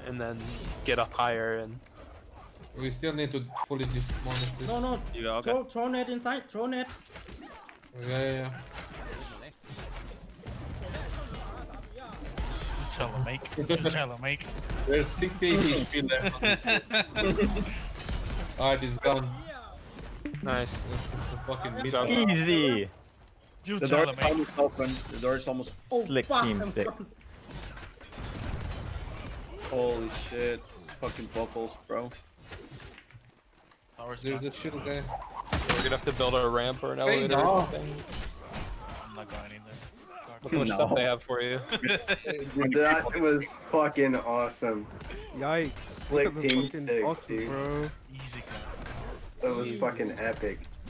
and then get up higher and. We still need to fully demolish this. No. You go. Okay. Throw net inside. Throw net. Yeah. You tell him, make. You tell him, make. There's 68 HP left. Alright, it's gone. Nice. Fucking mid. Easy. You The tell door him, is make. almost open. The door is almost slick. Fuck, Team I'm 6. gone. Holy shit. Fucking vocals, bro. Power's There's gone. a shield guy. We're gonna have to build a ramp or an elevator no. or something. I'm not going in there. Look how much stuff they have for you. That was fucking awesome. Yikes. Like That was Team fucking 6, awesome, dude. bro. Easy gun. That was fucking epic.